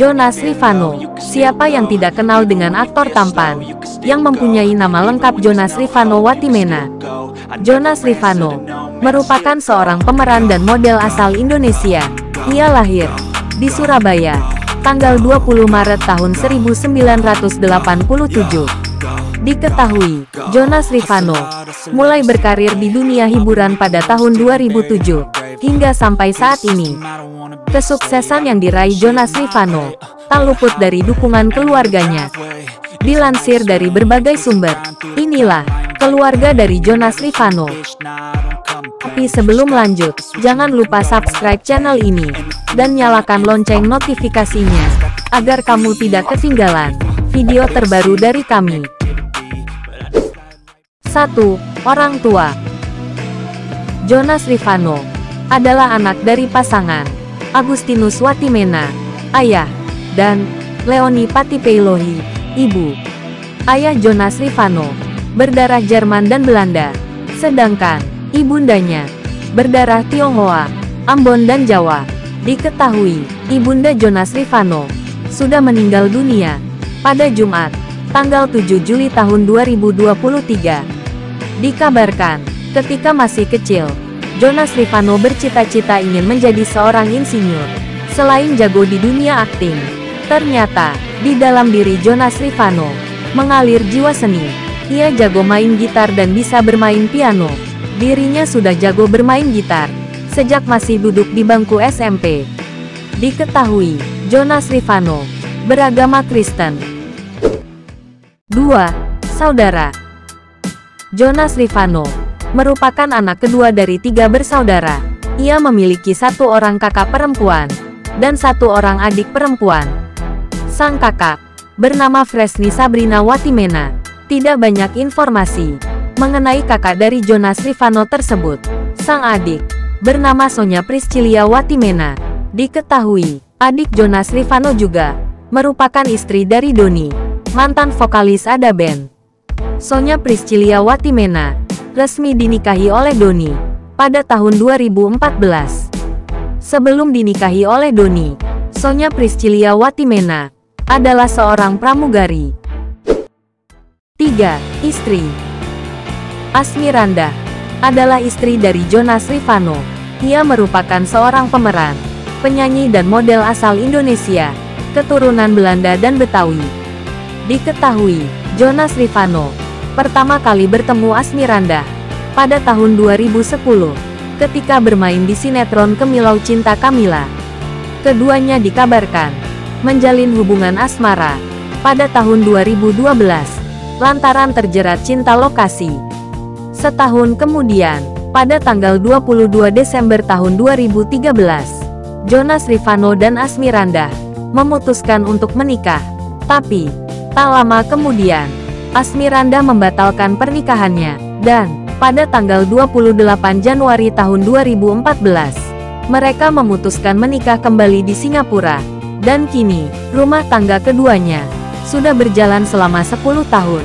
Jonas Rivano. Siapa yang tidak kenal dengan aktor tampan yang mempunyai nama lengkap Jonas Rivano Watimena? Jonas Rivano merupakan seorang pemeran dan model asal Indonesia. Ia lahir di Surabaya, tanggal 20 Maret tahun 1987. Diketahui, Jonas Rivano mulai berkarir di dunia hiburan pada tahun 2007, hingga sampai saat ini. Kesuksesan yang diraih Jonas Rivano tak luput dari dukungan keluarganya. Dilansir dari berbagai sumber, inilah keluarga dari Jonas Rivano. Tapi sebelum lanjut, jangan lupa subscribe channel ini, dan nyalakan lonceng notifikasinya, agar kamu tidak ketinggalan video terbaru dari kami. 1. Orang tua. Jonas Rivano adalah anak dari pasangan Agustinus Watimena, ayah, dan Leonie Patipeilohi, ibu. Ayah Jonas Rivano berdarah Jerman dan Belanda, sedangkan ibundanya berdarah Tionghoa, Ambon dan Jawa. Diketahui, ibunda Jonas Rivano sudah meninggal dunia pada Jumat, tanggal 7 Juli tahun 2023. Dikabarkan, ketika masih kecil, Jonas Rivano bercita-cita ingin menjadi seorang insinyur. Selain jago di dunia akting, ternyata di dalam diri Jonas Rivano mengalir jiwa seni. Ia jago main gitar dan bisa bermain piano. Dirinya sudah jago bermain gitar sejak masih duduk di bangku SMP. Diketahui, Jonas Rivano beragama Kristen. 2. Saudara. Jonas Rivano merupakan anak kedua dari 3 bersaudara. Ia memiliki 1 orang kakak perempuan dan 1 orang adik perempuan. Sang kakak bernama Fresni Sabrina Watimena. Tidak banyak informasi mengenai kakak dari Jonas Rivano tersebut. Sang adik bernama Sonya Priscilia Watimena. Diketahui, adik Jonas Rivano juga merupakan istri dari Doni, mantan vokalis Ada Band. Sonya Priscilia Watimena resmi dinikahi oleh Doni pada tahun 2014. Sebelum dinikahi oleh Doni, Sonya Priscilia Watimena adalah seorang pramugari. 3. Istri. Asmiranda adalah istri dari Jonas Rivano. Ia merupakan seorang pemeran, penyanyi dan model asal Indonesia, keturunan Belanda dan Betawi. Diketahui, Jonas Rivano pertama kali bertemu Asmiranda pada tahun 2010, ketika bermain di sinetron Kemilau Cinta Kamila. Keduanya dikabarkan menjalin hubungan asmara pada tahun 2012, lantaran terjerat cinta lokasi. Setahun kemudian, pada tanggal 22 Desember tahun 2013, Jonas Rivano dan Asmiranda memutuskan untuk menikah. Tapi, tak lama kemudian, Asmiranda membatalkan pernikahannya, dan pada tanggal 28 Januari tahun 2014, mereka memutuskan menikah kembali di Singapura, dan kini, rumah tangga keduanya sudah berjalan selama 10 tahun.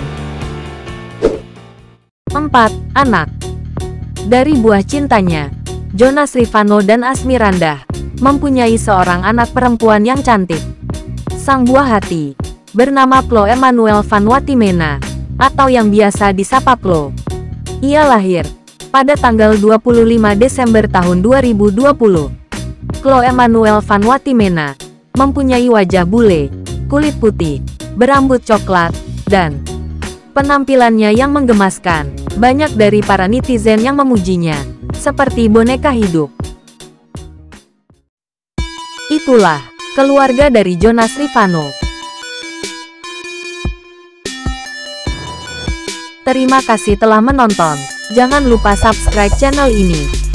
4. Anak. Dari buah cintanya, Jonas Rivano dan Asmiranda mempunyai seorang anak perempuan yang cantik. Sang buah hati bernama Chloe Emmanuel Van Watimena, atau yang biasa disapa Chloe. Ia lahir pada tanggal 25 Desember tahun 2020. Chloe Emmanuel Van Watimena mempunyai wajah bule, kulit putih, berambut coklat, dan penampilannya yang menggemaskan. Banyak dari para netizen yang memujinya seperti boneka hidup. Itulah keluarga dari Jonas Rivano. Terima kasih telah menonton. Jangan lupa subscribe channel ini